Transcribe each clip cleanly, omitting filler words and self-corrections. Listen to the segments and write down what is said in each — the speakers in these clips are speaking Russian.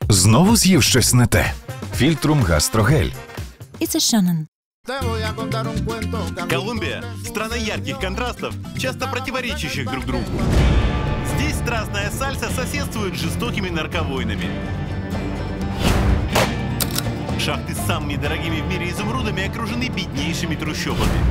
Знову з'їв щось не те. Фільтрум Гастрогель. It's a Shannon. Колумбия – страна ярких контрастов, часто противоречащих друг другу. Здесь страстная сальса соседствует с жестокими нарковойнами. Шахты с самыми дорогими в мире изумрудами окружены беднейшими трущобами.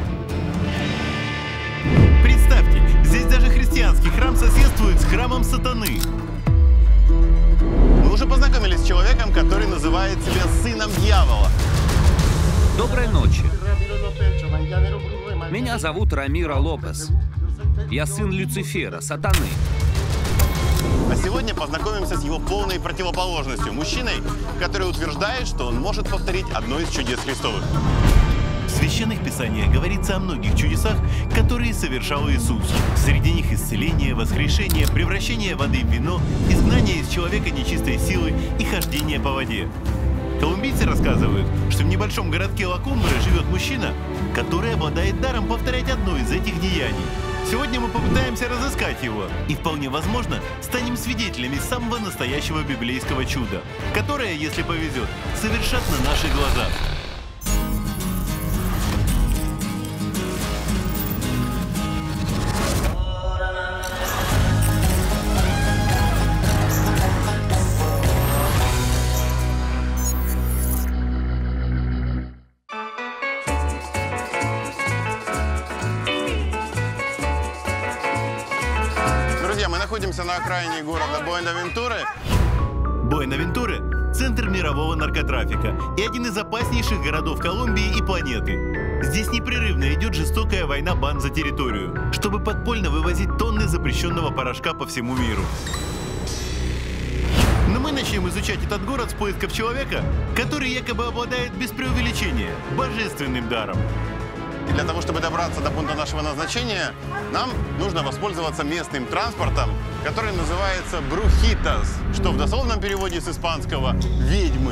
Представьте, здесь даже христианский храм соседствует с храмом сатаны. Мы уже познакомились с человеком, который называет себя сыном дьявола. Доброй ночи. Меня зовут Рамиро Лопес. Я сын Люцифера, сатаны. А сегодня познакомимся с его полной противоположностью. Мужчиной, который утверждает, что он может повторить одно из чудес Христовых. В священных писаниях говорится о многих чудесах, которые совершал Иисус. Среди них исцеление, воскрешение, превращение воды в вино, изгнание из человека нечистой силы и хождение по воде. Колумбийцы рассказывают, что в небольшом городке Ла-Кумбре живет мужчина, который обладает даром повторять одно из этих деяний. Сегодня мы попытаемся разыскать его и, вполне возможно, станем свидетелями самого настоящего библейского чуда, которое, если повезет, совершат на наших глазах. Мы находимся на окраине города Буэнавентура. Буэнавентура – центр мирового наркотрафика и один из опаснейших городов Колумбии и планеты. Здесь непрерывно идет жестокая война банд за территорию, чтобы подпольно вывозить тонны запрещенного порошка по всему миру. Но мы начнем изучать этот город с поисков человека, который якобы обладает без преувеличения божественным даром. И для того, чтобы добраться до пункта нашего назначения, нам нужно воспользоваться местным транспортом, который называется «брухитас», что в дословном переводе с испанского «ведьмы».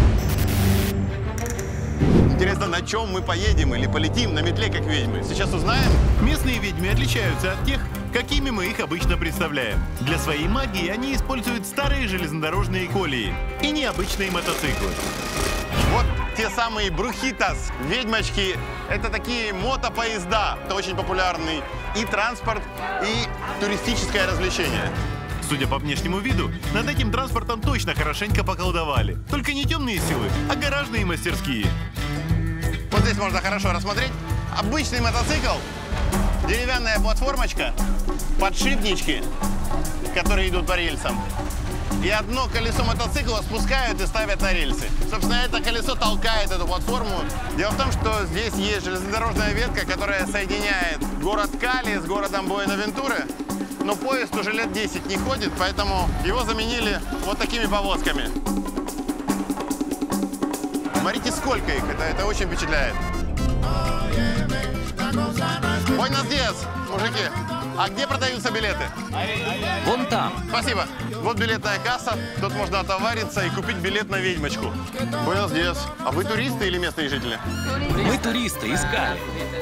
Интересно, на чем мы поедем или полетим на метле, как ведьмы? Сейчас узнаем. Местные ведьмы отличаются от тех, какими мы их обычно представляем. Для своей магии они используют старые железнодорожные колеи и необычные мотоциклы. Вот те самые брухитас, ведьмочки, это такие мотопоезда. Это очень популярный и транспорт, и туристическое развлечение. Судя по внешнему виду, над этим транспортом точно хорошенько поколдовали. Только не темные силы, а гаражные мастерские. Вот здесь можно хорошо рассмотреть. Обычный мотоцикл, деревянная платформочка, подшипнички, которые идут по рельсам. И одно колесо мотоцикла спускают и ставят на рельсы. Собственно, это колесо толкает эту платформу. Дело в том, что здесь есть железнодорожная ветка, которая соединяет город Кали с городом Буэнавентура. Но поезд уже лет 10 не ходит, поэтому его заменили вот такими повозками. Смотрите, сколько их. Это очень впечатляет. Buenos días, мужики. А где продаются билеты? Вон там. Спасибо. Вот билетная касса. Тут можно отовариться и купить билет на ведьмочку. Buenos días. А вы туристы или местные жители? Мы туристы, искали.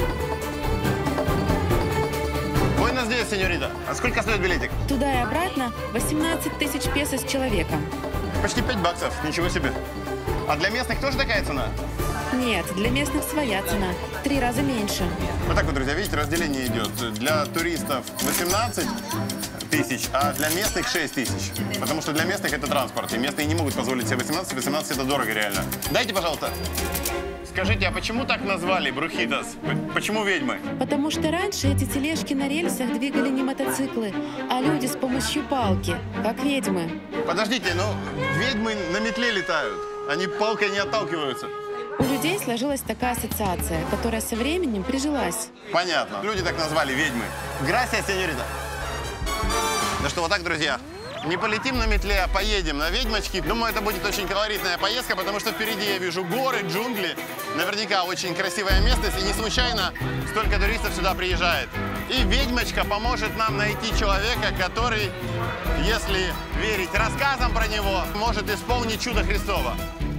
Buenos días, сеньорита. А сколько стоит билетик? Туда и обратно 18 тысяч песо с человека. Почти 5 баксов. Ничего себе. А для местных тоже такая цена? Нет, для местных своя цена. 3 раза меньше. Вот так вот, друзья, видите, разделение идет. Для туристов 18 тысяч, а для местных 6 тысяч. Потому что для местных это транспорт, и местные не могут позволить себе 18. 18 это дорого реально. Дайте, пожалуйста. Скажите, а почему так назвали брухитас? Почему ведьмы? Потому что раньше эти тележки на рельсах двигали не мотоциклы, а люди с помощью палки, как ведьмы. Подождите, ну ведьмы на метле летают. Они палкой не отталкиваются. У людей сложилась такая ассоциация, которая со временем прижилась. Понятно. Люди так назвали ведьмы. Грасия, сеньорита. Ну что, вот так, друзья. Не полетим на метле, а поедем на ведьмочки. Думаю, это будет очень колоритная поездка, потому что впереди я вижу горы, джунгли. Наверняка очень красивая местность, и не случайно столько туристов сюда приезжает. И ведьмочка поможет нам найти человека, который, если верить рассказам про него, может исполнить чудо Христово.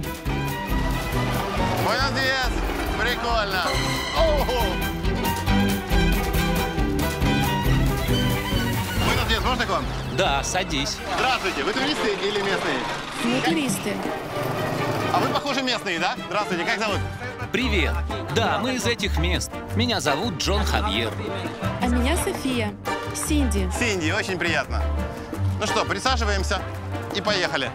Buenos días. Прикольно. Buenos días. можно к вам? Да, садись. Здравствуйте, вы туристы или местные? Мы туристы. А вы, похоже, местные, да? Здравствуйте, как зовут? Привет. Да, мы из этих мест. Меня зовут Джон Хавьер. А меня София. Синди. Синди, очень приятно. Ну что, присаживаемся и поехали.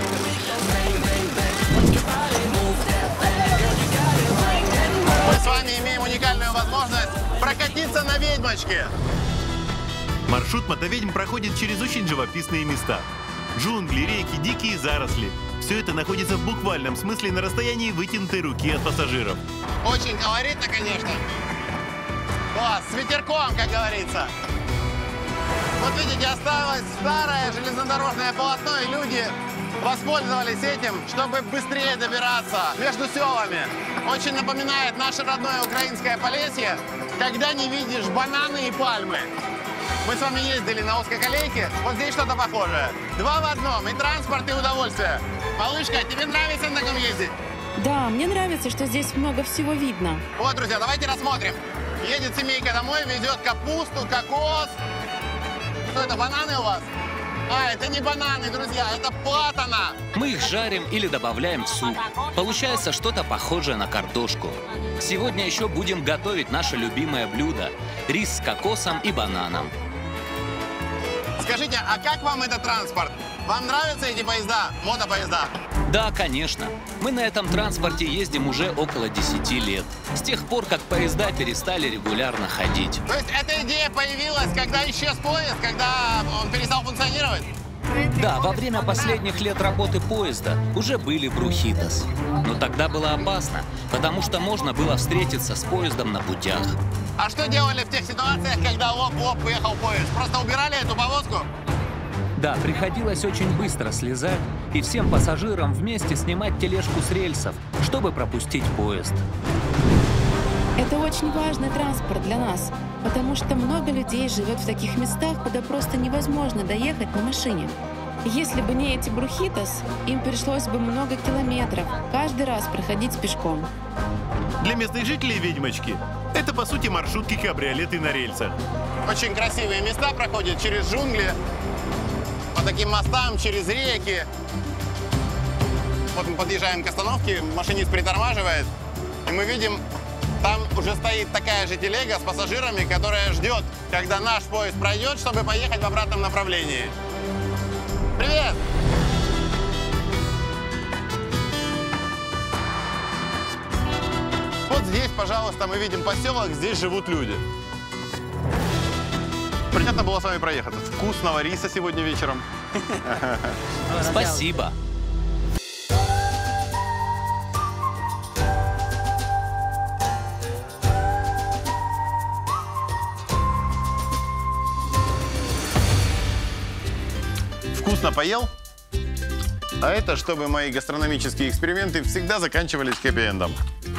Мы с вами имеем уникальную возможность прокатиться на ведьмочке. Маршрут мотоведьм проходит через очень живописные места. Джунгли, реки, дикие заросли. Все это находится в буквальном смысле на расстоянии вытянутой руки от пассажиров. Очень колоритно, конечно. Класс, с ветерком, как говорится. Вот видите, осталось старое железнодорожное полотно, и люди воспользовались этим, чтобы быстрее добираться между селами. Очень напоминает наше родное украинское Полесье, когда не видишь бананы и пальмы. Мы с вами ездили на узкоколейке, вот здесь что-то похожее. Два в одном, и транспорт, и удовольствие. Малышка, тебе нравится на таком ездить? Да, мне нравится, что здесь много всего видно. Вот, друзья, давайте рассмотрим. Едет семейка домой, везет капусту, кокос. Что это, бананы у вас? А, это не бананы, друзья, это платана. Мы их жарим или добавляем в суп. Получается что-то похожее на картошку. Сегодня еще будем готовить наше любимое блюдо – рис с кокосом и бананом. Скажите, а как вам этот транспорт? Вам нравятся эти поезда, мотопоезда? Да, конечно. Мы на этом транспорте ездим уже около 10 лет. С тех пор, как поезда перестали регулярно ходить. То есть эта идея появилась, когда исчез поезд, когда он перестал функционировать? Да, во время последних лет работы поезда уже были брухитос. Но тогда было опасно, потому что можно было встретиться с поездом на путях. А что делали в тех ситуациях, когда лоп-лоп уехал поезд? Просто убирали эту повозку? Да, приходилось очень быстро слезать и всем пассажирам вместе снимать тележку с рельсов, чтобы пропустить поезд. Это очень важный транспорт для нас, потому что много людей живет в таких местах, куда просто невозможно доехать на машине. Если бы не эти брухитос, им пришлось бы много километров каждый раз проходить пешком. Для местных жителей ведьмочки это, по сути, маршрутки-кабриолеты на рельсах. Очень красивые места проходят через джунгли, по таким мостам, через реки. Вот мы подъезжаем к остановке, машинист притормаживает, и мы видим, там уже стоит такая же телега с пассажирами, которая ждет, когда наш поезд пройдет, чтобы поехать в обратном направлении. Привет! Вот здесь, пожалуйста, мы видим поселок, здесь живут люди. Приятно было с вами проехаться. Вкусного риса сегодня вечером. Спасибо. Вкусно поел? А это, чтобы мои гастрономические эксперименты всегда заканчивались хэппи-эндом.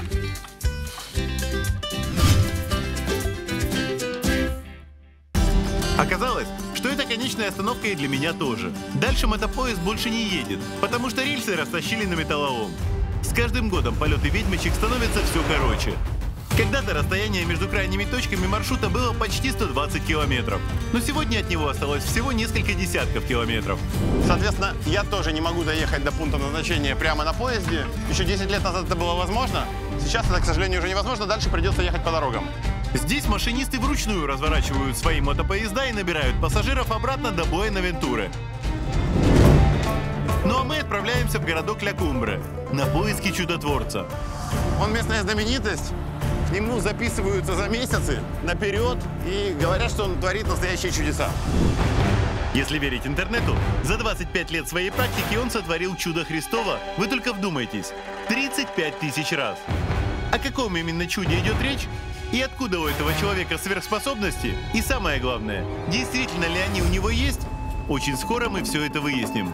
Оказалось, что это конечная остановка и для меня тоже. Дальше мотопоезд больше не едет, потому что рельсы растащили на металлолом. С каждым годом полеты ведьмочек становятся все короче. Когда-то расстояние между крайними точками маршрута было почти 120 километров, но сегодня от него осталось всего несколько десятков километров. Соответственно, я тоже не могу доехать до пункта назначения прямо на поезде. Еще 10 лет назад это было возможно. Сейчас это, к сожалению, уже невозможно. Дальше придется ехать по дорогам. Здесь машинисты вручную разворачивают свои мотопоезда и набирают пассажиров обратно до Буэнавентуры. Ну а мы отправляемся в городок Ля-Кумбре на поиски чудотворца. Он местная знаменитость. К нему записываются за месяцы наперед и говорят, что он творит настоящие чудеса. Если верить интернету, за 25 лет своей практики он сотворил чудо Христово, вы только вдумайтесь, 35 тысяч раз. О каком именно чуде идет речь? И откуда у этого человека сверхспособности? И самое главное, действительно ли они у него есть? Очень скоро мы все это выясним.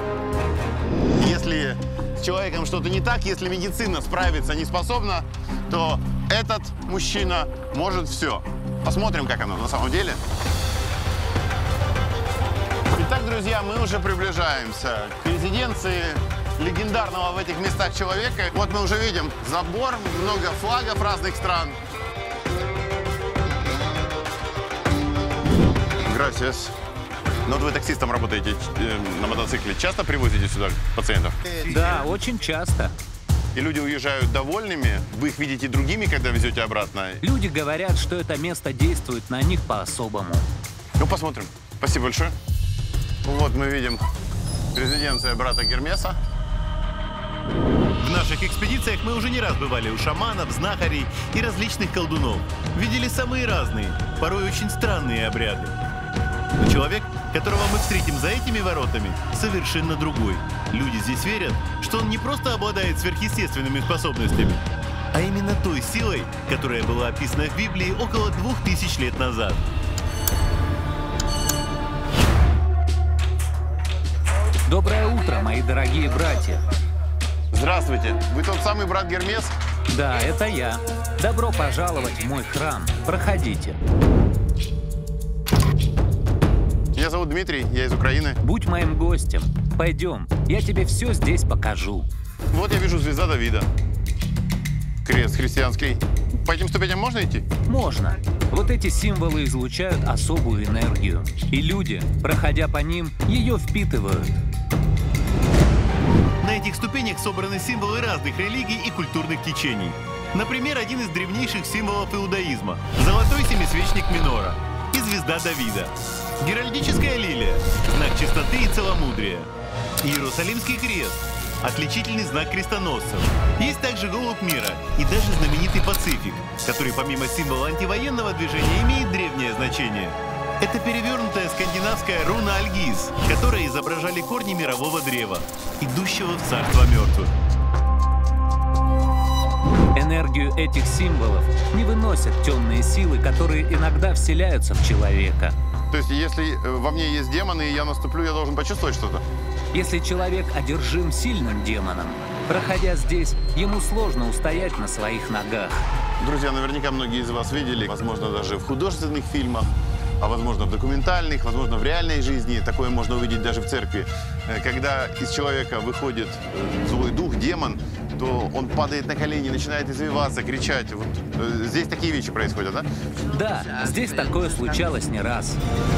Если с человеком что-то не так, если медицина справиться не способна, то этот мужчина может все. Посмотрим, как оно на самом деле. Итак, друзья, мы уже приближаемся к резиденции легендарного в этих местах человека. Вот мы уже видим забор, много флагов разных стран. Gracias. Ну вот вы таксистом работаете на мотоцикле. Часто привозите сюда пациентов? Да, очень часто. И люди уезжают довольными? Вы их видите другими, когда везете обратно? Люди говорят, что это место действует на них по-особому. Ну, посмотрим. Спасибо большое. Вот мы видим резиденция брата Гермеса. В наших экспедициях мы уже не раз бывали у шаманов, знахарей и различных колдунов. Видели самые разные, порой очень странные обряды. Но человек, которого мы встретим за этими воротами, совершенно другой. Люди здесь верят, что он не просто обладает сверхъестественными способностями, а именно той силой, которая была описана в Библии около 2000 лет назад. Доброе утро, мои дорогие братья. Здравствуйте. Вы тот самый брат Гермес? Да, это я. Добро пожаловать в мой храм. Проходите. Меня зовут Дмитрий, я из Украины. Будь моим гостем. Пойдем, я тебе все здесь покажу. Вот я вижу звезда Давида. Крест христианский. По этим ступеням можно идти? Можно. Вот эти символы излучают особую энергию. И люди, проходя по ним, ее впитывают. На этих ступенях собраны символы разных религий и культурных течений. Например, один из древнейших символов иудаизма – золотой семисвечник Минора и звезда Давида. Геральдическая лилия – знак чистоты и целомудрия. Иерусалимский крест – отличительный знак крестоносцев. Есть также голубь мира и даже знаменитый Пацифик, который помимо символа антивоенного движения имеет древнее значение. Это перевернутая скандинавская руна Альгиз, которая изображали корни мирового древа, идущего в царство мертвых. Энергию этих символов не выносят темные силы, которые иногда вселяются в человека. То есть, если во мне есть демоны, и я наступлю, я должен почувствовать что-то? Если человек одержим сильным демоном, проходя здесь, ему сложно устоять на своих ногах. Друзья, наверняка многие из вас видели, возможно, даже в художественных фильмах, а возможно в документальных, возможно в реальной жизни. Такое можно увидеть даже в церкви. Когда из человека выходит злой дух, демон, то он падает на колени, начинает извиваться, кричать. Вот здесь такие вещи происходят, да? Да, здесь такое случалось не раз.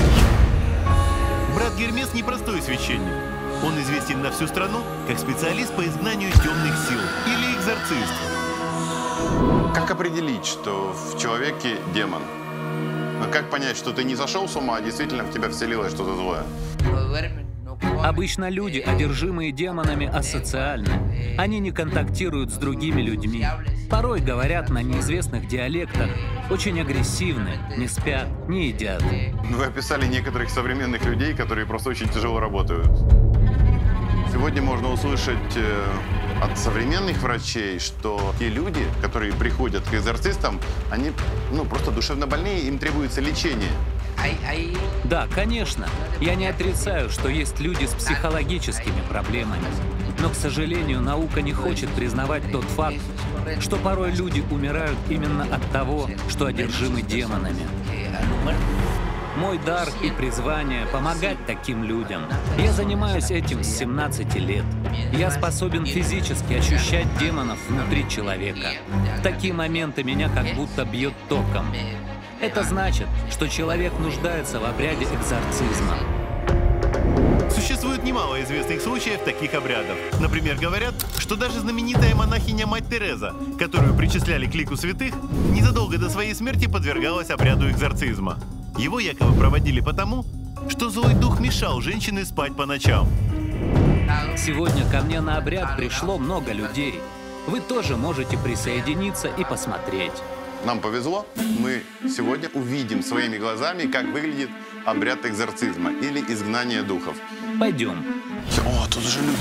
Брат Гермес непростой священник. Он известен на всю страну как специалист по изгнанию темных сил или экзорцист. Как определить, что в человеке демон? Как понять, что ты не сошел с ума, а действительно в тебя вселилось что-то злое? Обычно люди, одержимые демонами, асоциальны. Они не контактируют с другими людьми. Порой говорят на неизвестных диалектах, очень агрессивны, не спят, не едят. Вы описали некоторых современных людей, которые просто очень тяжело работают. Сегодня можно услышать от современных врачей, что те люди, которые приходят к экзорцистам, они просто душевно больные, им требуется лечение. Да, конечно. Я не отрицаю, что есть люди с психологическими проблемами. Но, к сожалению, наука не хочет признавать тот факт, что порой люди умирают именно от того, что одержимы демонами. Мой дар и призвание — помогать таким людям. Я занимаюсь этим с 17 лет. Я способен физически ощущать демонов внутри человека. В такие моменты меня как будто бьет током. Это значит, что человек нуждается в обряде экзорцизма. Существует немало известных случаев таких обрядов. Например, говорят, что даже знаменитая монахиня Мать Тереза, которую причисляли к лику святых, незадолго до своей смерти подвергалась обряду экзорцизма. Его якобы проводили потому, что злой дух мешал женщине спать по ночам. Сегодня ко мне на обряд пришло много людей. Вы тоже можете присоединиться и посмотреть. Нам повезло, мы сегодня увидим своими глазами, как выглядит обряд экзорцизма или изгнания духов. Пойдем. О, тут же люди.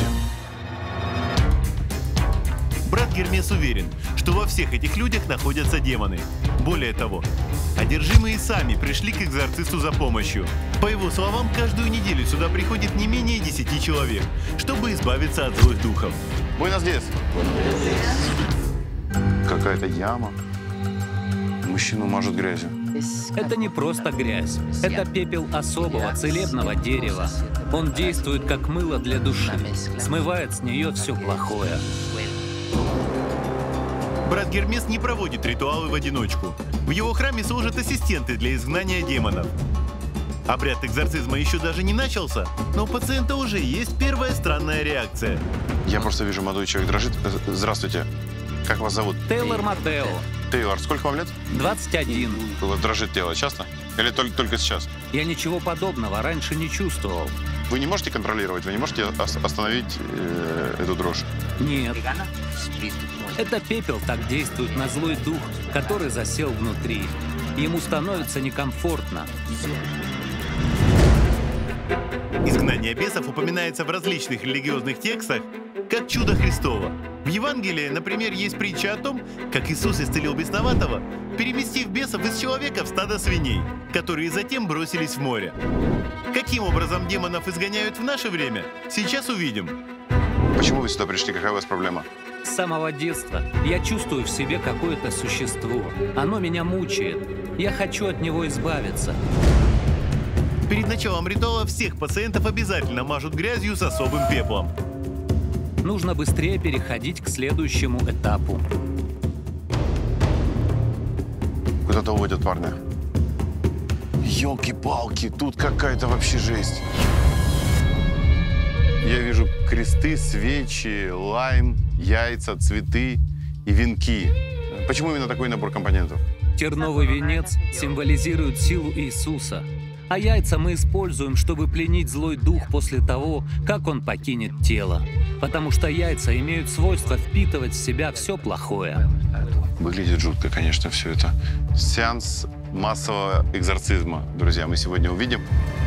Брат Гермес уверен, что во всех этих людях находятся демоны. Более того, одержимые сами пришли к экзорцисту за помощью. По его словам, каждую неделю сюда приходит не менее 10 человек, чтобы избавиться от злых духов. Буэнос диас. Какая-то яма. Мужчину мажут грязью. Это не просто грязь. Это пепел особого целебного дерева. Он действует как мыло для души. Смывает с нее все плохое. Брат Гермес не проводит ритуалы в одиночку. В его храме служат ассистенты для изгнания демонов. Обряд экзорцизма еще даже не начался, но у пациента уже есть первая странная реакция. Я просто вижу, молодой человек дрожит. Здравствуйте. Как вас зовут? Тейлор Матео, Тейлор, сколько вам лет? 21. У вас дрожит тело часто? Или только сейчас? Я ничего подобного раньше не чувствовал. Вы не можете контролировать, вы не можете остановить эту дрожь? Нет. Это пепел так действует на злой дух, который засел внутри. Ему становится некомфортно. Изгнание бесов упоминается в различных религиозных текстах как чудо Христово. В Евангелии, например, есть притча о том, как Иисус исцелил бесноватого, переместив бесов из человека в стадо свиней, которые затем бросились в море. Каким образом демонов изгоняют в наше время, сейчас увидим. Почему вы сюда пришли? Какая у вас проблема? С самого детства я чувствую в себе какое-то существо. Оно меня мучает. Я хочу от него избавиться. Перед началом ритуала всех пациентов обязательно мажут грязью с особым пеплом. Нужно быстрее переходить к следующему этапу. Куда-то уводят парня. Ёлки-палки, тут какая-то вообще жесть. Я вижу кресты, свечи, лайм, яйца, цветы и венки. Почему именно такой набор компонентов? Терновый венец символизирует силу Иисуса, а яйца мы используем, чтобы пленить злой дух после того, как он покинет тело. Потому что яйца имеют свойство впитывать в себя все плохое. Выглядит жутко, конечно, все это. Сеанс массового экзорцизма, друзья, мы сегодня увидим.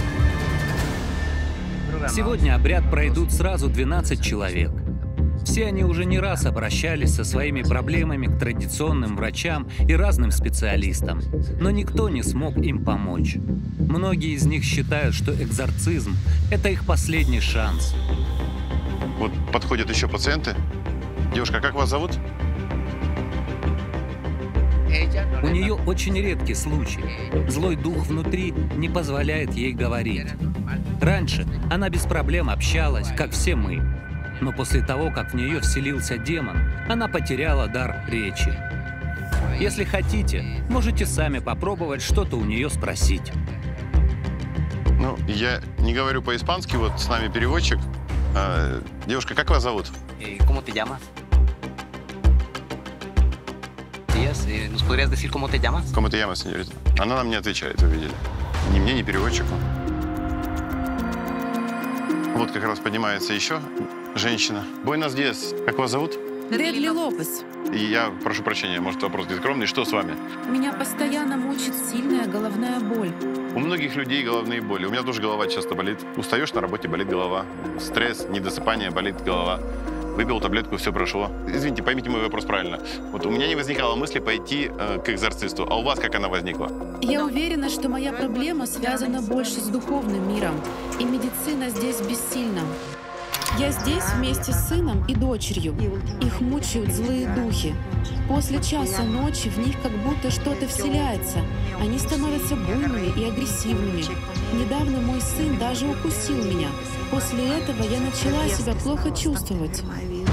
Сегодня обряд пройдут сразу 12 человек. Все они уже не раз обращались со своими проблемами к традиционным врачам и разным специалистам, но никто не смог им помочь. Многие из них считают, что экзорцизм – это их последний шанс. Вот подходят еще пациенты. Девушка, как вас зовут? У нее очень редкий случай. Злой дух внутри не позволяет ей говорить. Раньше она без проблем общалась, как все мы. Но после того, как в нее вселился демон, она потеряла дар речи. Если хотите, можете сами попробовать что-то у нее спросить. Ну, я не говорю по-испански, вот с нами переводчик. Девушка, как вас зовут? ¿Cómo te llamas? ¿Nos podrías decir cómo te llamas? Кому-то яма, сеньорита. Она нам не отвечает, вы видели. Ни мне, ни переводчику. Вот как раз поднимается еще женщина. Буэнос диас. Как вас зовут? Дегли Лопес. И я прошу прощения, может, вопрос нескромный. Что с вами? Меня постоянно мучит сильная головная боль. У многих людей головные боли. У меня тоже голова часто болит. Устаешь на работе, болит голова. Стресс, недосыпание, болит голова. Выпил таблетку, все прошло. Извините, поймите мой вопрос правильно. Вот у меня не возникало мысли пойти к экзорцисту. А у вас как она возникла? Я уверена, что моя проблема связана больше с духовным миром, и медицина здесь бессильна. Я здесь вместе с сыном и дочерью. Их мучают злые духи. После часа ночи в них как будто что-то вселяется. Они становятся буйными и агрессивными. Недавно мой сын даже укусил меня. После этого я начала себя плохо чувствовать.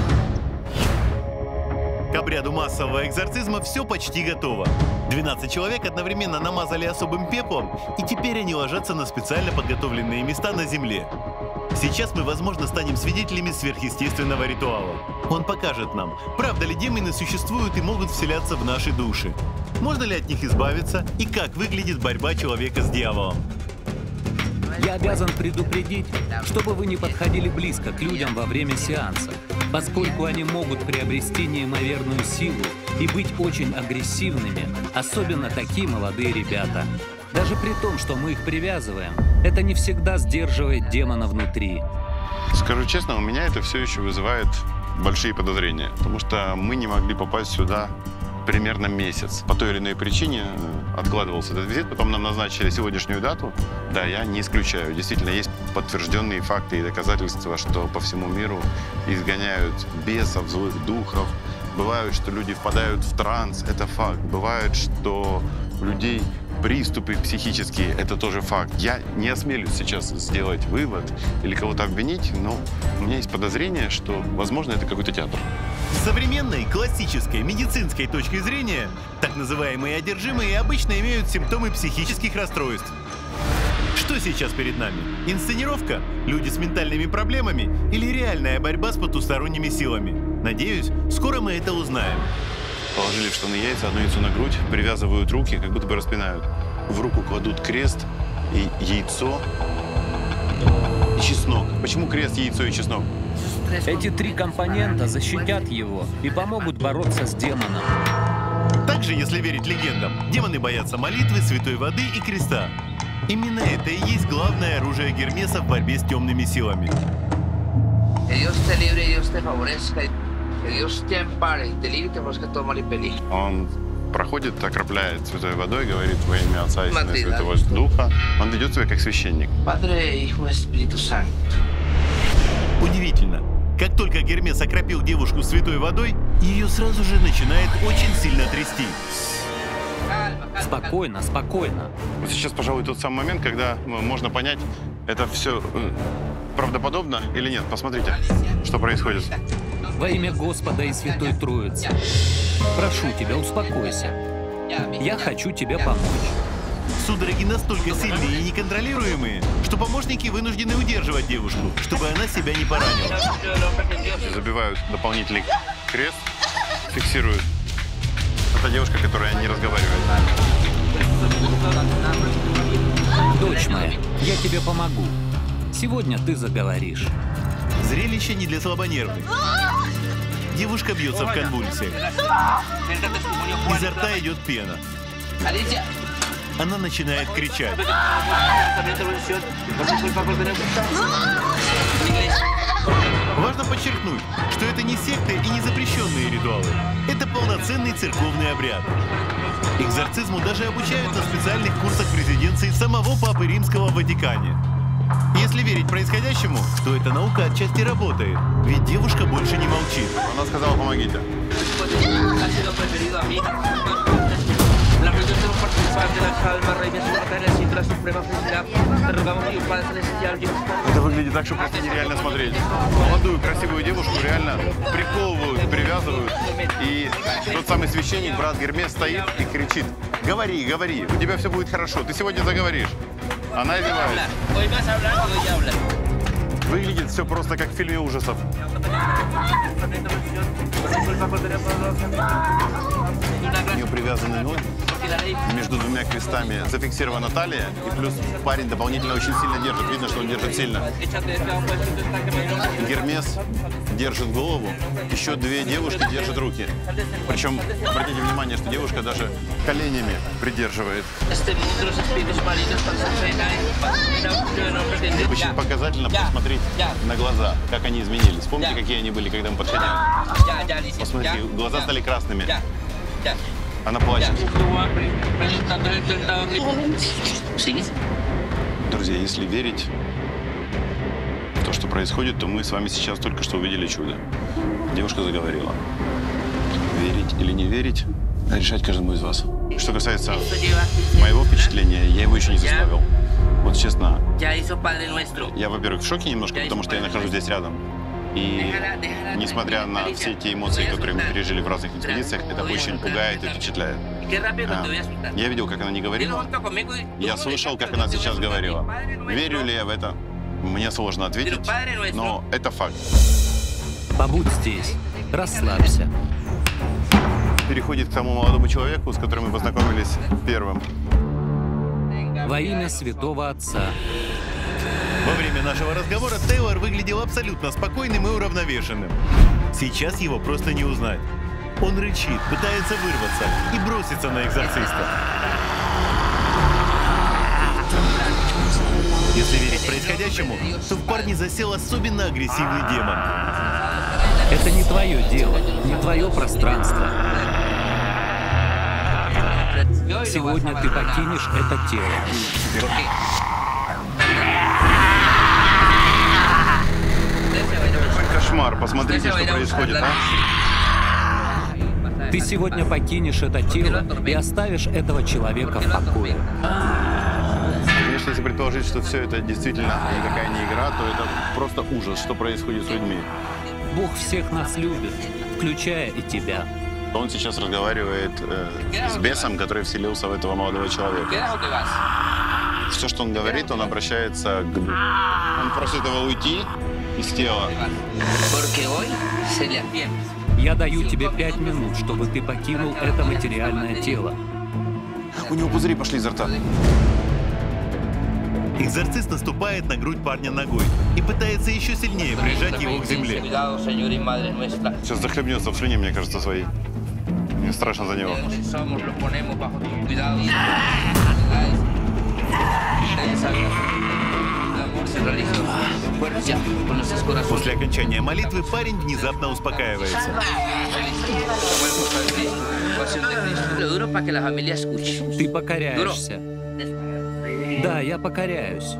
К обряду массового экзорцизма все почти готово. 12 человек одновременно намазали особым пеплом, и теперь они ложатся на специально подготовленные места на земле. Сейчас мы, возможно, станем свидетелями сверхъестественного ритуала. Он покажет нам, правда ли демоны существуют и могут вселяться в наши души. Можно ли от них избавиться и как выглядит борьба человека с дьяволом. Я обязан предупредить, чтобы вы не подходили близко к людям во время сеанса, поскольку они могут приобрести неимоверную силу и быть очень агрессивными, особенно такие молодые ребята. Даже при том, что мы их привязываем, это не всегда сдерживает демона внутри. Скажу честно, у меня это все еще вызывает большие подозрения, потому что мы не могли попасть сюда примерно месяц. По той или иной причине откладывался этот визит, потом нам назначили сегодняшнюю дату. Да, я не исключаю. Действительно, есть подтвержденные факты и доказательства, что по всему миру изгоняют бесов, злых духов. Бывает, что люди впадают в транс, это факт. Бывает, что у людей приступы психические, это тоже факт. Я не осмелюсь сейчас сделать вывод или кого-то обвинить, но у меня есть подозрение, что, возможно, это какой-то театр. С современной, классической, медицинской точки зрения, так называемые одержимые обычно имеют симптомы психических расстройств. Что сейчас перед нами? Инсценировка? Люди с ментальными проблемами? Или реальная борьба с потусторонними силами? Надеюсь, скоро мы это узнаем. Положили в штаны яйца, одно яйцо на грудь, привязывают руки, как будто бы распинают. В руку кладут крест и яйцо и чеснок. Почему крест, яйцо и чеснок? Эти три компонента защитят его и помогут бороться с демоном. Также, если верить легендам, демоны боятся молитвы, святой воды и креста. Именно это и есть главное оружие Гермеса в борьбе с темными силами. Он проходит, окропляет святой водой, говорит во имя Отца и Сына и Святого Духа. Он ведет себя как священник. Удивительно. Как только Гермес окропил девушку святой водой, ее сразу же начинает очень сильно трясти. Спокойно, спокойно. Вот сейчас, пожалуй, тот самый момент, когда можно понять, это все правдоподобно или нет. Посмотрите, что происходит. Во имя Господа и Святой Троицы. Прошу тебя, успокойся. Я хочу тебе помочь. Судороги настолько сильные и неконтролируемые, что помощники вынуждены удерживать девушку, чтобы она себя не поранила. Забивают дополнительный крест, фиксируют. Это девушка, которая не разговаривает. Дочь моя, я тебе помогу. Сегодня ты заговоришь. Зрелище не для слабонервных. Девушка бьется в конвульсиях. Изо рта идет пена. Она начинает кричать. Важно подчеркнуть, что это не секты и не запрещенные ритуалы. Это полноценный церковный обряд. Экзорцизму даже обучают на специальных курсах в резиденции самого Папы Римского в Ватикане. Если верить происходящему, то эта наука отчасти работает, ведь девушка больше не молчит. Она сказала: помогите. Это выглядит так, что просто нереально смотреть. Молодую, красивую девушку реально приковывают, привязывают. И тот самый священник, брат Гермес, стоит и кричит: говори, говори, у тебя все будет хорошо, ты сегодня заговоришь. Она извивается. Выглядит все просто как в фильме ужасов. У нее привязаны ноги, между двумя крестами зафиксирована талия, и плюс парень дополнительно очень сильно держит. Видно, что он держит сильно. Гермес держит голову, еще две девушки держат руки. Причем, обратите внимание, что девушка даже коленями придерживает. Очень показательно посмотреть на глаза, как они изменились. Помните, какие они были, когда мы подходили? Посмотрите, глаза стали красными. Она плачет. Друзья, если верить в то, что происходит, то мы с вами сейчас только что увидели чудо. Девушка заговорила. Верить или не верить, решать каждому из вас. Что касается моего впечатления, я его еще не составил. Вот честно, я, во-первых, в шоке немножко, потому что я нахожусь здесь рядом. И несмотря на все эти эмоции, которые мы пережили в разных экспедициях, это очень пугает и впечатляет. Я видел, как она не говорила. Я слышал, как она сейчас говорила. Верю ли я в это? Мне сложно ответить, но это факт. Побудь здесь, расслабься. Переходит к тому молодому человеку, с которым мы познакомились первым. Во имя Святого Отца. Во время нашего разговора Тейлор выглядел абсолютно спокойным и уравновешенным. Сейчас его просто не узнать. Он рычит, пытается вырваться и броситься на экзорциста. Если верить происходящему, то в парне засел особенно агрессивный демон. Это не твое дело, не твое пространство. Сегодня ты покинешь это тело. Кошмар, посмотрите, что происходит, а? Ты сегодня покинешь это тело и оставишь этого человека в покое. Конечно, если предположить, что все это действительно никакая не игра, то это просто ужас, что происходит с людьми. Бог всех нас любит, включая и тебя. Он сейчас разговаривает с бесом, который вселился в этого молодого человека. Все, что он говорит, он обращается к духу. Он просит его уйти из тела. Я даю тебе 5 минут, чтобы ты покинул это материальное тело. У него пузыри пошли изо рта. Экзорцист наступает на грудь парня ногой и пытается еще сильнее прижать его к земле. Сейчас захлебнется в слюне, мне кажется, своей. Мне страшно за него. После окончания молитвы парень внезапно успокаивается. Ты покоряешься. Да, я покоряюсь.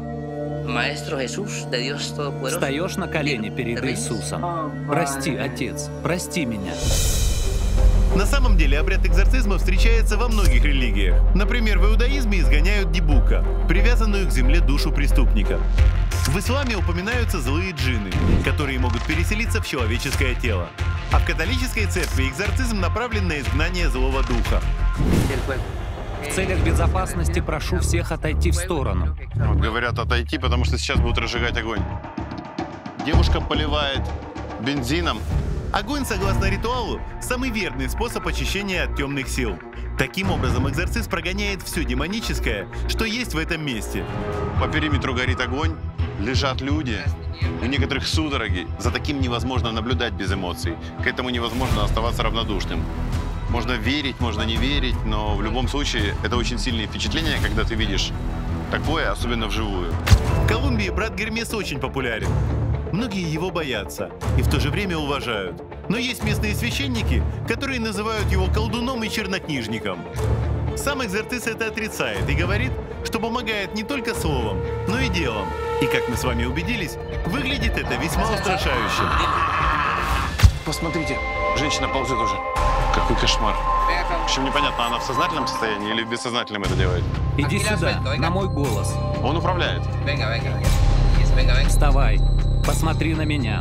Встаешь на колени перед Иисусом. Прости, Отец, прости меня. На самом деле обряд экзорцизма встречается во многих религиях. Например, в иудаизме изгоняют дибука, привязанную к земле душу преступника. В исламе упоминаются злые джинны, которые могут переселиться в человеческое тело. А в католической церкви экзорцизм направлен на изгнание злого духа. В целях безопасности прошу всех отойти в сторону. Вот говорят отойти, потому что сейчас будут разжигать огонь. Девушка поливает бензином. Огонь, согласно ритуалу, самый верный способ очищения от темных сил. Таким образом, экзорцист прогоняет все демоническое, что есть в этом месте. По периметру горит огонь, лежат люди. У некоторых судороги. За таким невозможно наблюдать без эмоций. К этому невозможно оставаться равнодушным. Можно верить, можно не верить, но в любом случае это очень сильные впечатления, когда ты видишь такое, особенно вживую. В Колумбии брат Гермес очень популярен. Многие его боятся и в то же время уважают. Но есть местные священники, которые называют его колдуном и чернокнижником. Сам экзорцист это отрицает и говорит, что помогает не только словом, но и делом. И, как мы с вами убедились, выглядит это весьма устрашающе. Посмотрите, женщина ползет уже. Какой кошмар. Причем непонятно, она в сознательном состоянии или в бессознательном это делает. Иди сюда, на мой голос. Он управляет. Вставай, посмотри на меня.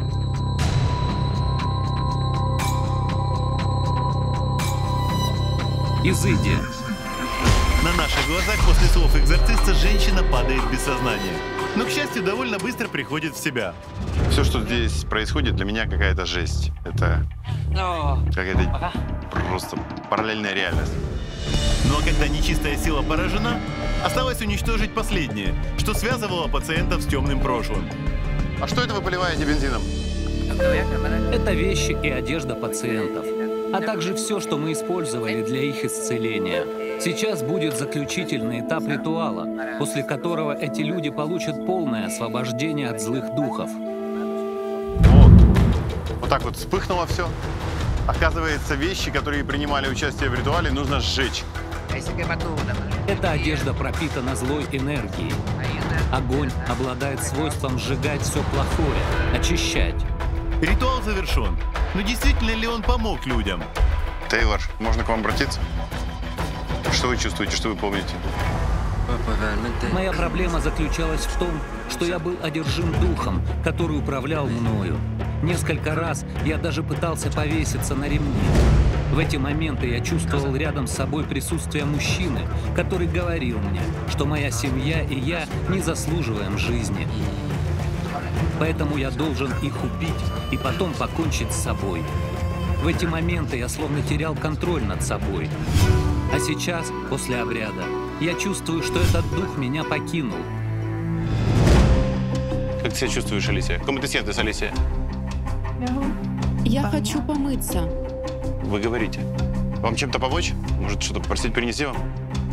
Изыди. На наших глазах после слов экзорциста женщина падает без сознания. Но, к счастью, довольно быстро приходит в себя. Все, что здесь происходит, для меня какая-то жесть. Это какая-то просто параллельная реальность. Ну а когда нечистая сила поражена, осталось уничтожить последнее, что связывало пациентов с темным прошлым. А что это вы поливаете бензином? Это вещи и одежда пациентов, а также все, что мы использовали для их исцеления. Сейчас будет заключительный этап ритуала, после которого эти люди получат полное освобождение от злых духов. Вот так вот вспыхнуло все. Оказывается, вещи, которые принимали участие в ритуале, нужно сжечь. Эта одежда пропитана злой энергией. Огонь обладает свойством сжигать все плохое, очищать. Ритуал завершен. Но действительно ли он помог людям? Тейлор, можно к вам обратиться? Что вы чувствуете, что вы помните? Моя проблема заключалась в том, что я был одержим духом, который управлял мною. Несколько раз я даже пытался повеситься на ремни. В эти моменты я чувствовал рядом с собой присутствие мужчины, который говорил мне, что моя семья и я не заслуживаем жизни. Поэтому я должен их убить и потом покончить с собой. В эти моменты я словно терял контроль над собой. А сейчас, после обряда, я чувствую, что этот дух меня покинул. Как ты себя чувствуешь, Алисия? ¿Cómo te sientes, Алисия? Я хочу помыться. Вы говорите. Вам чем-то помочь? Может, что-то попросить принести вам?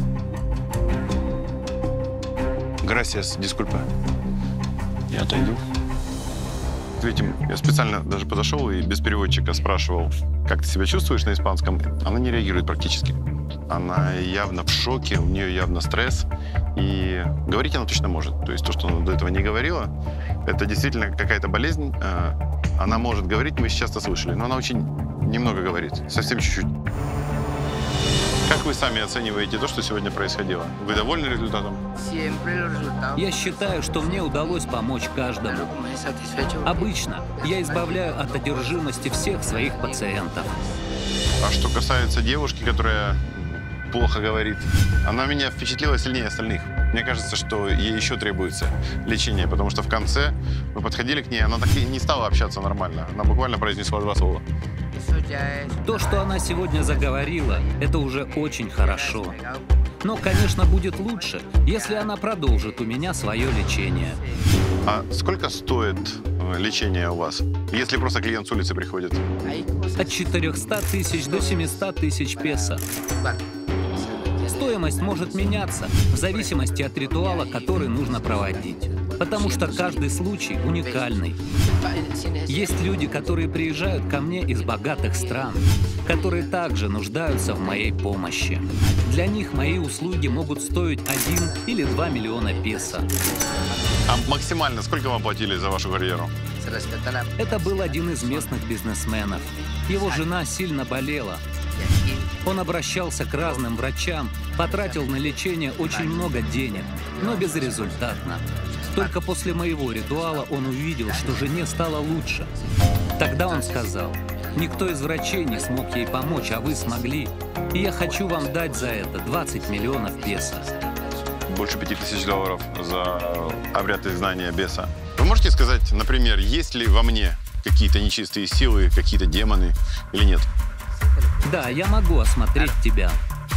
Gracias, disculpa. Я отойду. Видите, я специально даже подошел и без переводчика спрашивал, как ты себя чувствуешь на испанском. Она не реагирует практически. Она явно в шоке, у нее явно стресс. И говорить она точно может. То есть то, что она до этого не говорила, это действительно какая-то болезнь. Она может говорить, мы сейчас это слышали, но она очень немного говорит, совсем чуть-чуть. Как вы сами оцениваете то, что сегодня происходило? Вы довольны результатом? Я считаю, что мне удалось помочь каждому. Обычно я избавляю от одержимости всех своих пациентов. А что касается девушки, которая плохо говорит, она меня впечатлила сильнее остальных. Мне кажется, что ей еще требуется лечение, потому что в конце мы подходили к ней, она так и не стала общаться нормально. Она буквально произнесла 2 слова. То, что она сегодня заговорила, это уже очень хорошо. Но, конечно, будет лучше, если она продолжит у меня свое лечение. А сколько стоит лечение у вас, если просто клиент с улицы приходит? От 400 тысяч до 700 тысяч песо. Стоимость может меняться в зависимости от ритуала, который нужно проводить. Потому что каждый случай уникальный. Есть люди, которые приезжают ко мне из богатых стран, которые также нуждаются в моей помощи. Для них мои услуги могут стоить 1 или 2 миллиона песо. А максимально сколько вам платили за вашу карьеру? Это был один из местных бизнесменов. Его жена сильно болела. Он обращался к разным врачам, потратил на лечение очень много денег, но безрезультатно. Только после моего ритуала он увидел, что жене стало лучше. Тогда он сказал: «Никто из врачей не смог ей помочь, а вы смогли. И я хочу вам дать за это 20 миллионов песо». Больше $5000 за обряд изгнания беса. Вы можете сказать, например, есть ли во мне какие-то нечистые силы, какие-то демоны или нет? Да, я могу осмотреть тебя.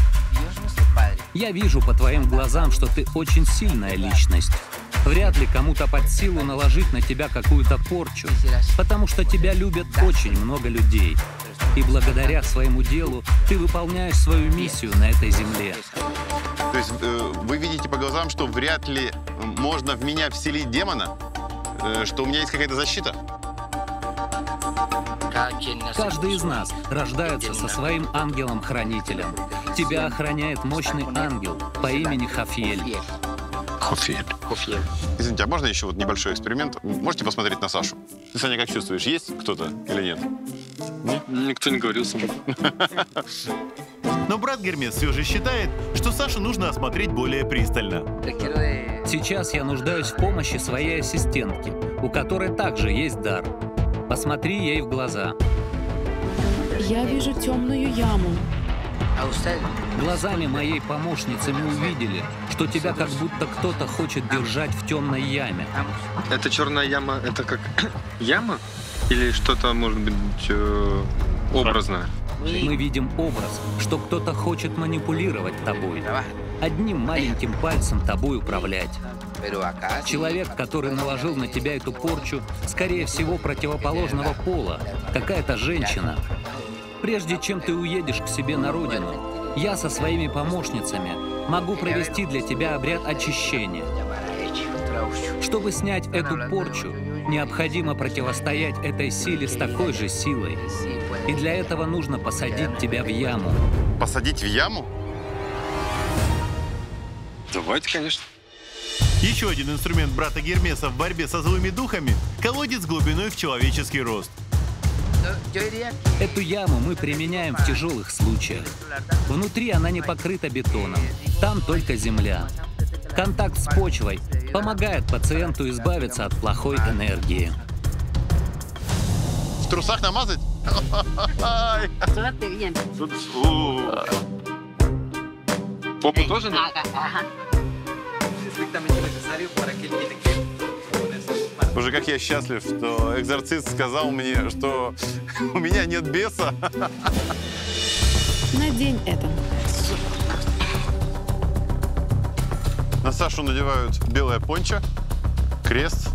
Я вижу по твоим глазам, что ты очень сильная личность. Вряд ли кому-то под силу наложить на тебя какую-то порчу, потому что тебя любят очень много людей. И благодаря своему делу ты выполняешь свою миссию на этой земле. То есть вы видите по глазам, что вряд ли можно в меня вселить демона? Что у меня есть какая-то защита? Каждый из нас рождается со своим ангелом-хранителем. Тебя охраняет мощный ангел по имени Хафиэль. Хафиэль. Извините, а можно еще вот небольшой эксперимент? Можете посмотреть на Сашу? Ты, Саня, как чувствуешь, есть кто-то или нет? Нет? Никто не говорил со мной. Но брат Гермес все же считает, что Сашу нужно осмотреть более пристально. Сейчас я нуждаюсь в помощи своей ассистентки, у которой также есть дар. Посмотри ей в глаза. Я вижу темную яму. Глазами моей помощницы мы увидели, что тебя как будто кто-то хочет держать в темной яме. Это черная яма, это как яма? Или что-то, может быть, образное? Мы видим образ, что кто-то хочет манипулировать тобой, одним маленьким пальцем тобой управлять. Человек, который наложил на тебя эту порчу, скорее всего, противоположного пола, какая-то женщина. Прежде чем ты уедешь к себе на родину, я со своими помощницами могу провести для тебя обряд очищения. Чтобы снять эту порчу, необходимо противостоять этой силе с такой же силой. И для этого нужно посадить тебя в яму. Посадить в яму? Давайте, конечно. Еще один инструмент брата Гермеса в борьбе со злыми духами – колодец глубиной в человеческий рост. Эту яму мы применяем в тяжелых случаях. Внутри она не покрыта бетоном, там только земля. Контакт с почвой помогает пациенту избавиться от плохой энергии. В трусах намазать? Попу тоже? Боже, как я счастлив, что экзорцист сказал мне, что у меня нет беса. Надень это. На Сашу надевают белое пончо, крест,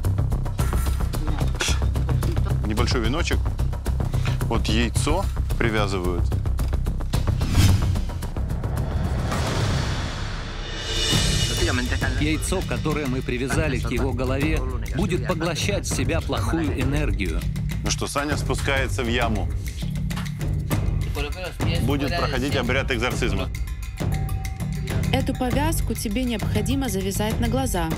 небольшой веночек. Вот яйцо привязывают. Яйцо, которое мы привязали к его голове, будет поглощать в себя плохую энергию. Ну что, Саня спускается в яму. Будет проходить обряд экзорцизма. Эту повязку тебе необходимо завязать на глаза.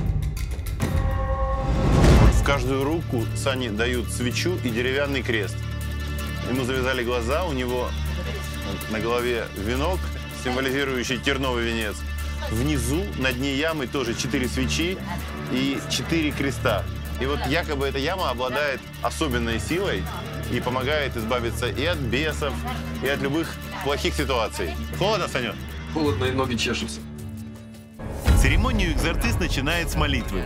В каждую руку Сане дают свечу и деревянный крест. Ему завязали глаза, у него на голове венок, символизирующий терновый венец. Внизу, на дне ямы, тоже 4 свечи и 4 креста. И вот якобы эта яма обладает особенной силой и помогает избавиться и от бесов, и от любых плохих ситуаций. Холодно, Саня? Холодно и ноги чешутся. Церемонию экзорцист начинает с молитвы.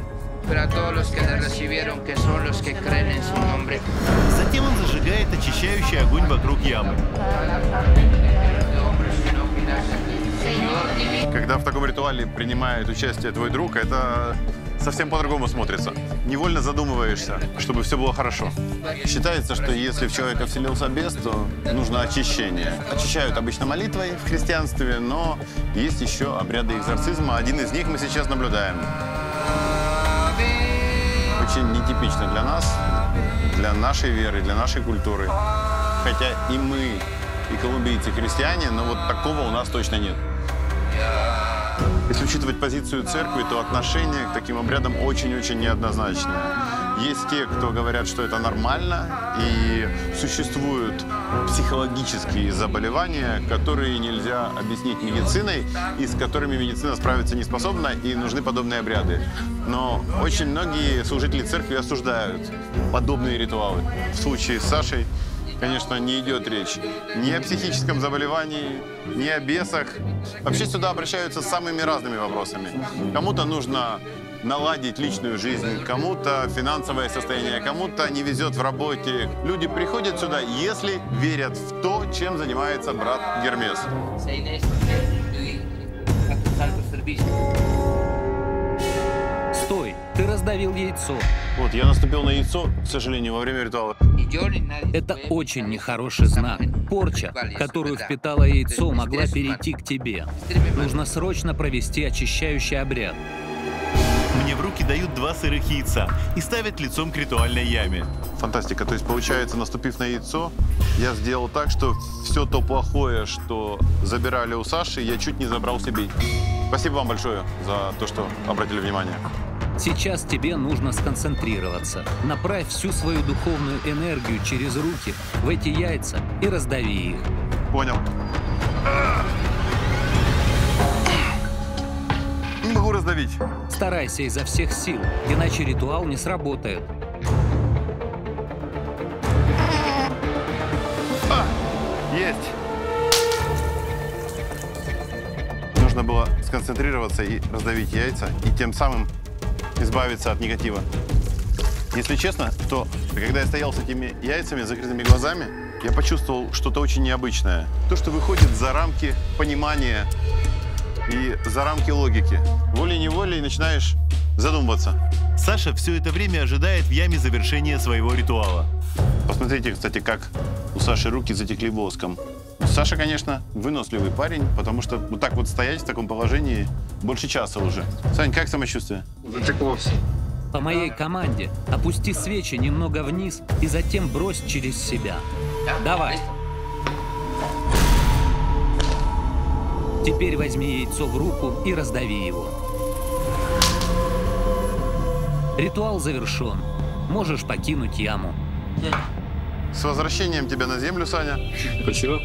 Затем он зажигает очищающий огонь вокруг ямы. Когда в таком ритуале принимает участие твой друг, это совсем по-другому смотрится. Невольно задумываешься, чтобы все было хорошо. Считается, что если в человека вселился бес, то нужно очищение. Очищают обычно молитвой в христианстве, но есть еще обряды экзорцизма. Один из них мы сейчас наблюдаем. Очень нетипично для нас, для нашей веры, для нашей культуры. Хотя и мы, и колумбийцы христиане, но вот такого у нас точно нет. Если учитывать позицию церкви, то отношение к таким обрядам очень-очень неоднозначное. Есть те, кто говорят, что это нормально, и существуют психологические заболевания, которые нельзя объяснить медициной, и с которыми медицина справиться не способна, и нужны подобные обряды. Но очень многие служители церкви осуждают подобные ритуалы. В случае с Сашей, конечно, не идет речь ни о психическом заболевании, ни о бесах. Вообще сюда обращаются с самыми разными вопросами. Кому-то нужно наладить личную жизнь, кому-то финансовое состояние, кому-то не везет в работе. Люди приходят сюда, если верят в то, чем занимается брат Гермес. Стой, ты раздавил яйцо. Вот, я наступил на яйцо, к сожалению, во время ритуала. Это очень нехороший знак. Порча, которую впитало яйцо, могла перейти к тебе. Нужно срочно провести очищающий обряд. Мне в руки дают 2 сырых яйца и ставят лицом к ритуальной яме. Фантастика. То есть, получается, наступив на яйцо, я сделал так, что все то плохое, что забирали у Саши, я чуть не забрал себе. Спасибо вам большое за то, что обратили внимание. Сейчас тебе нужно сконцентрироваться. Направь всю свою духовную энергию через руки в эти яйца и раздави их. Понял. Не могу раздавить. Старайся изо всех сил, иначе ритуал не сработает. Есть. Нужно было сконцентрироваться и раздавить яйца, и тем самым избавиться от негатива. Если честно, то когда я стоял с этими яйцами, с закрытыми глазами, я почувствовал что-то очень необычное. То, что выходит за рамки понимания и за рамки логики. Волей-неволей начинаешь задумываться. Саша все это время ожидает в яме завершения своего ритуала. Посмотрите, кстати, как у Саши руки затекли воском. Саша, конечно, выносливый парень, потому что вот так вот стоять в таком положении больше часа уже. Сань, как самочувствие? Затекло. По моей команде опусти свечи немного вниз и затем брось через себя. Давай. Теперь возьми яйцо в руку и раздави его. Ритуал завершен. Можешь покинуть яму. С возвращением тебя на землю, Саня. Спасибо.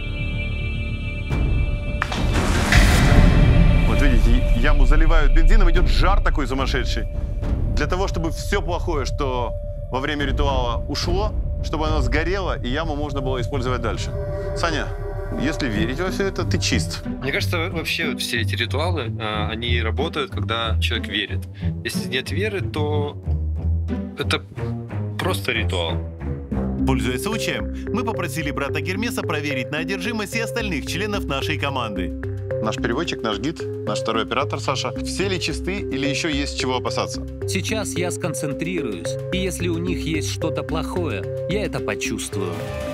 Вот видите, яму заливают бензином, идет жар такой сумасшедший. Для того, чтобы все плохое, что во время ритуала ушло, чтобы оно сгорело, и яму можно было использовать дальше. Саня, если верить во все это, ты чист. Мне кажется, вообще вот все эти ритуалы, они работают, когда человек верит. Если нет веры, то это просто ритуал. Пользуясь случаем, мы попросили брата Гермеса проверить на одержимость и остальных членов нашей команды. Наш переводчик, наш гид, наш второй оператор Саша. Все ли чисты или еще есть чего опасаться? Сейчас я сконцентрируюсь, и если у них есть что-то плохое, я это почувствую.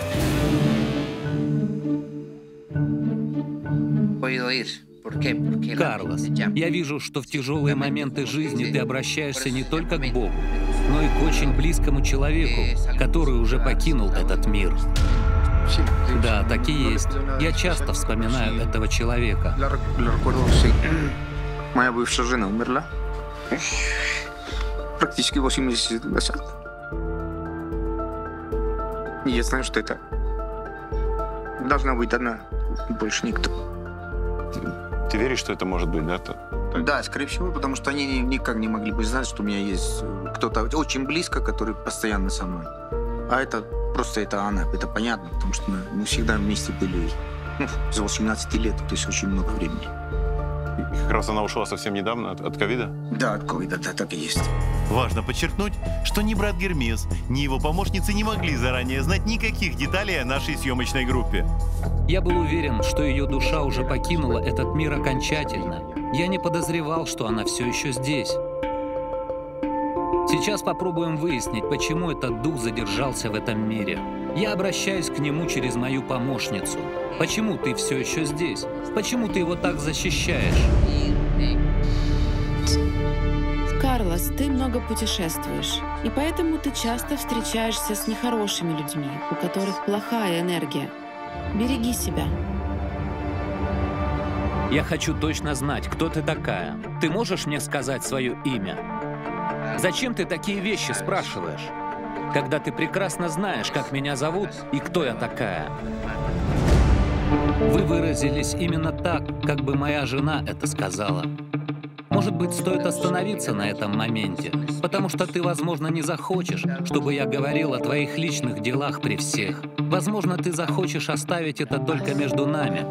Карлос, я вижу, что в тяжелые моменты жизни ты обращаешься не только к Богу, но и к очень близкому человеку, который уже покинул этот мир. Да, так и есть. Я часто вспоминаю этого человека. Моя бывшая жена умерла практически 80 лет назад. И я знаю, что это должна быть она, больше никто. Ты веришь, что это может быть, да? Да, скорее всего, потому что они никак не могли бы знать, что у меня есть кто-то очень близко, который постоянно со мной. А это просто это она, это понятно, потому что мы всегда вместе были с 18 лет, то есть очень много времени. Как раз она ушла совсем недавно от ковида? Да, от ковида, да, так и есть. Важно подчеркнуть, что ни брат Гермес, ни его помощницы не могли заранее знать никаких деталей о нашей съемочной группе. Я был уверен, что ее душа уже покинула этот мир окончательно. Я не подозревал, что она все еще здесь. Сейчас попробуем выяснить, почему этот дух задержался в этом мире. Я обращаюсь к нему через мою помощницу. Почему ты все еще здесь? Почему ты его так защищаешь? Карлос, ты много путешествуешь, и поэтому ты часто встречаешься с нехорошими людьми, у которых плохая энергия. Береги себя. Я хочу точно знать, кто ты такая. Ты можешь мне сказать свое имя? Зачем ты такие вещи спрашиваешь, когда ты прекрасно знаешь, как меня зовут и кто я такая? Вы выразились именно так, как бы моя жена это сказала. Может быть, стоит остановиться на этом моменте, потому что ты, возможно, не захочешь, чтобы я говорил о твоих личных делах при всех. Возможно, ты захочешь оставить это только между нами.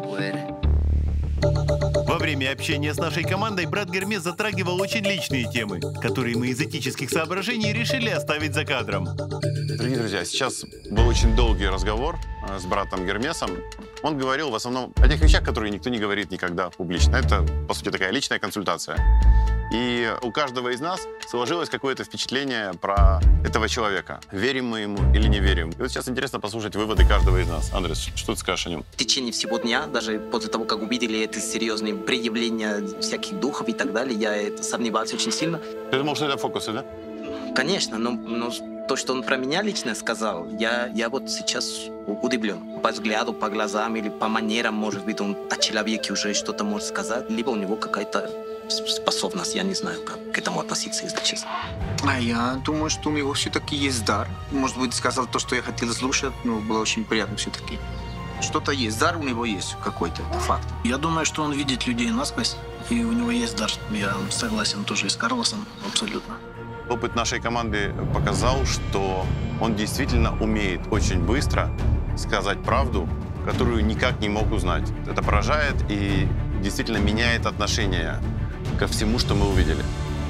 Во время общения с нашей командой брат Гермес затрагивал очень личные темы, которые мы из этических соображений решили оставить за кадром. Дорогие друзья, сейчас был очень долгий разговор с братом Гермесом. Он говорил в основном о тех вещах, которые никто не говорит никогда публично. Это, по сути, такая личная консультация. И у каждого из нас сложилось какое-то впечатление про этого человека. Верим мы ему или не верим. И вот сейчас интересно послушать выводы каждого из нас. Андрес, что ты скажешь о нем? В течение всего дня, даже после того, как увидели это серьезные проявления всяких духов и так далее, я сомневался очень сильно. Ты думал, что это фокусы, да? Конечно, но то, что он про меня лично сказал, я вот сейчас удивлен. По взгляду, по глазам или по манерам, может быть, он о человеке уже что-то может сказать, либо у него какая-то способность, я не знаю, как к этому относиться, если честно. А я думаю, что у него все-таки есть дар. Может быть, сказал то, что я хотел слушать, но было очень приятно все-таки. Что-то есть, дар у него есть какой-то, это факт. Я думаю, что он видит людей насквозь, и у него есть дар. Я согласен тоже и с Карлосом, абсолютно. Опыт нашей команды показал, что он действительно умеет очень быстро сказать правду, которую никак не мог узнать. Это поражает и действительно меняет отношение ко всему, что мы увидели.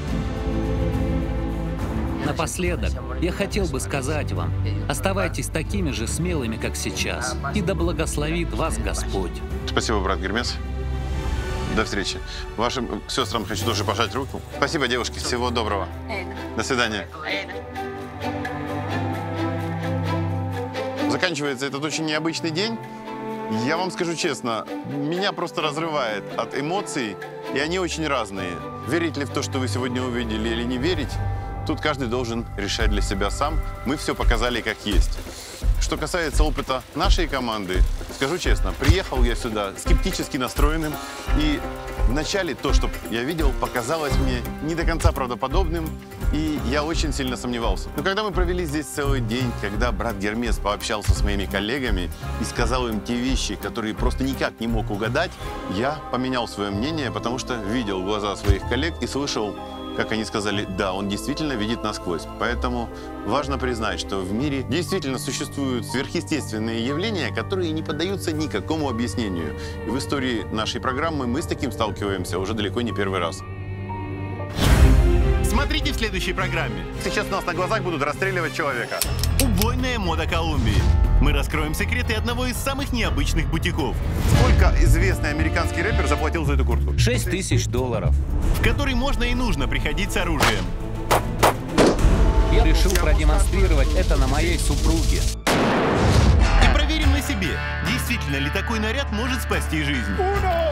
Напоследок, я хотел бы сказать вам, оставайтесь такими же смелыми, как сейчас, и да благословит вас Господь. Спасибо, брат Гермес. До встречи. Вашим сестрам хочу тоже пожать руку. Спасибо, девушки. Всего доброго. До свидания. Заканчивается этот очень необычный день. Я вам скажу честно, меня просто разрывает от эмоций, и они очень разные. Верить ли в то, что вы сегодня увидели, или не верить, тут каждый должен решать для себя сам. Мы все показали как есть. Что касается опыта нашей команды, скажу честно, приехал я сюда скептически настроенным, и вначале то, что я видел, показалось мне не до конца правдоподобным, и я очень сильно сомневался. Но когда мы провели здесь целый день, когда брат Гермес пообщался с моими коллегами и сказал им те вещи, которые просто никак не мог угадать, я поменял свое мнение, потому что видел глаза своих коллег и слышал, как они сказали, да, он действительно видит насквозь. Поэтому важно признать, что в мире действительно существуют сверхъестественные явления, которые не поддаются никакому объяснению. И в истории нашей программы мы с таким сталкиваемся уже далеко не первый раз. Смотрите в следующей программе. Сейчас нас на глазах будут расстреливать человека. Убойная мода Колумбии. Мы раскроем секреты одного из самых необычных бутиков. Сколько известный американский рэпер заплатил за эту куртку? $6000. В который можно и нужно приходить с оружием. Я решил продемонстрировать это на моей супруге. И проверим на себе, действительно ли такой наряд может спасти жизнь.